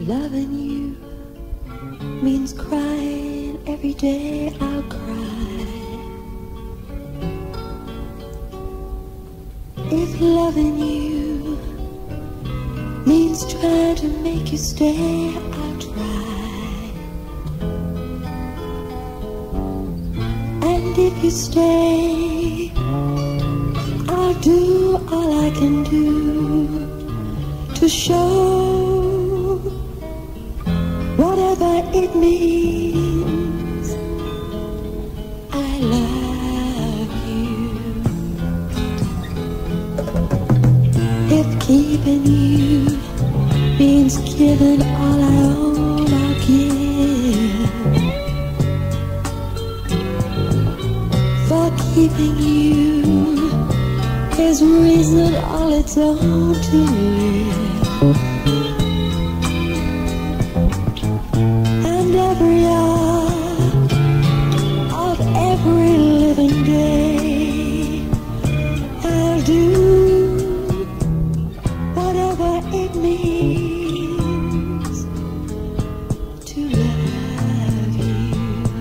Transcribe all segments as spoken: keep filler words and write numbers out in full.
Loving you means crying every day. I'll cry. If loving you means trying to make you stay, I'll try. And if you stay, I'll do all I can do to show whatever it means. I love you. If keeping you means giving all I own, I'll give. For keeping you is reason all its own to live. And every hour of every living day, I'll do whatever it means to love you.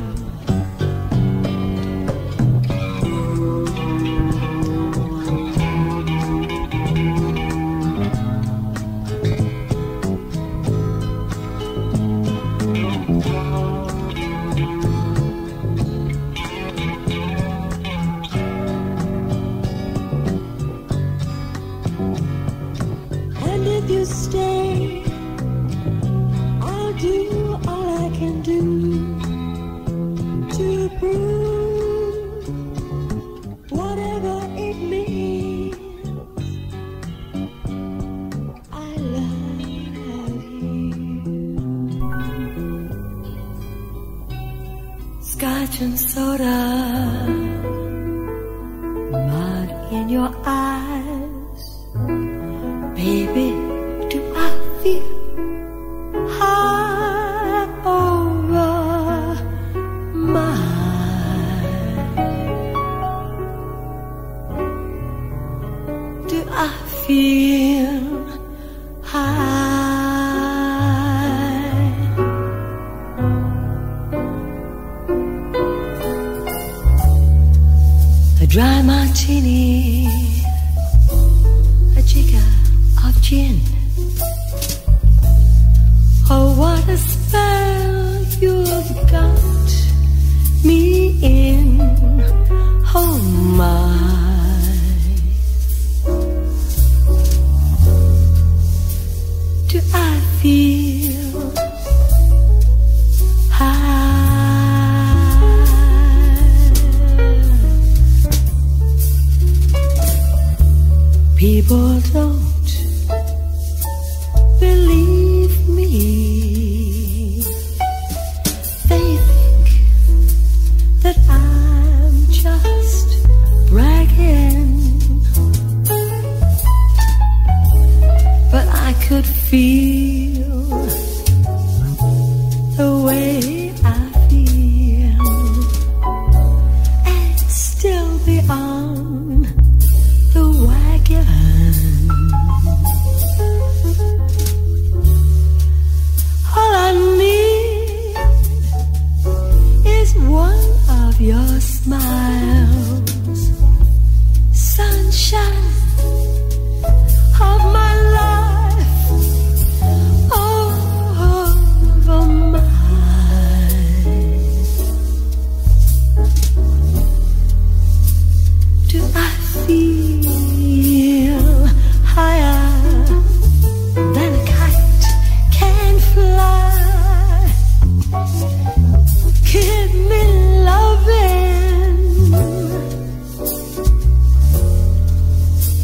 And if you stay, I'll do all I can do to prove whatever it means. I love you. Scotch and soda, mud in your eyes, baby. Do I feel high over mine? Do I feel high? A dry martini, a jigger of gin. Oh, what a spell you've got me in. Oh my, do I feel high? People don't believe me. They think that I'm just bragging, but I could feel the way I feel and still be on the wagon. All I need is one of your smiles, sunshine of my life, over mine. Do I feel higher than a kite can fly? Give me loving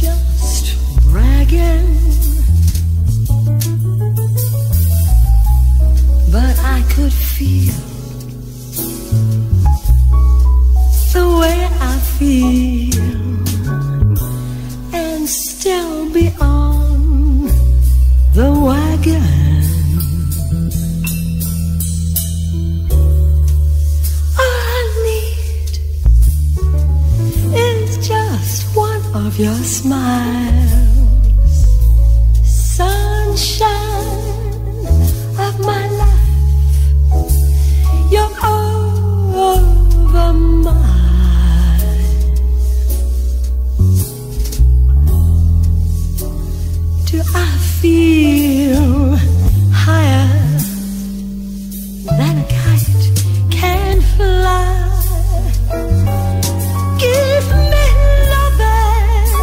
just bragging, but I could feel the way I feel and still be on the wagon. All I need is just one of your smiles, sunshine of my life. You're over mine. Do I feel higher than a kite can fly? Give me loving,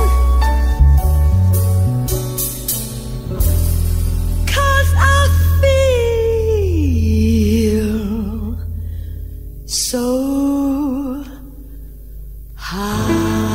'cause I feel so high.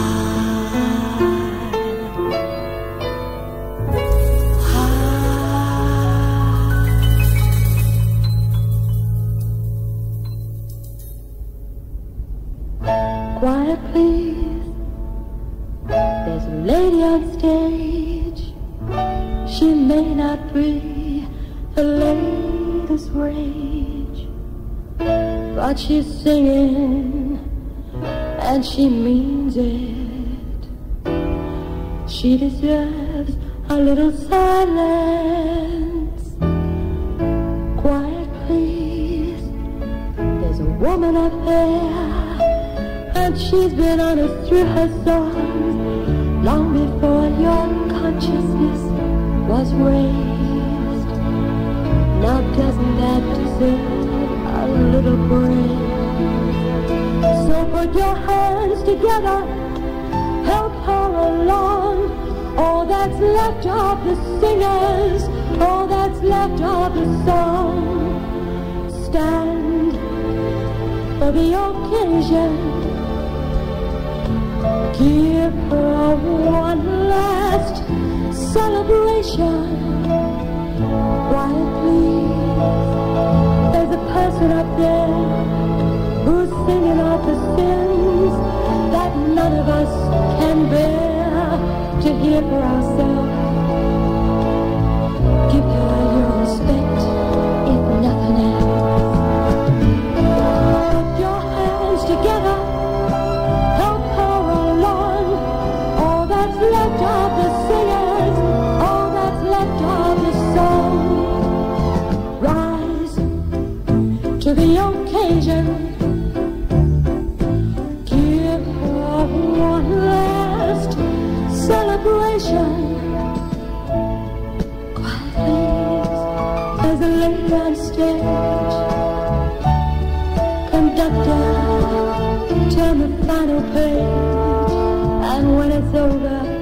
Quiet please, there's a lady on stage. She may not be the latest rage, but she's singing and she means it. She deserves a little silence. Quiet please, there's a woman up there, and she's been honest through her songs long before your consciousness was raised. Now doesn't that deserve a little praise? So put your hands together, help her along. All that's left of the singers, all that's left of the song. Stand for the occasion, give her one last celebration. Quiet please, there's a person up there who's singing of the sins that none of us can bear to hear for ourselves. Give her your respect, if nothing else. Put your hands together, left of the singers, all that's left of the song. Rise to the occasion, give her one last celebration. Quiet please, there's a lady on stage. Conductor, turn the final page, and when it's over,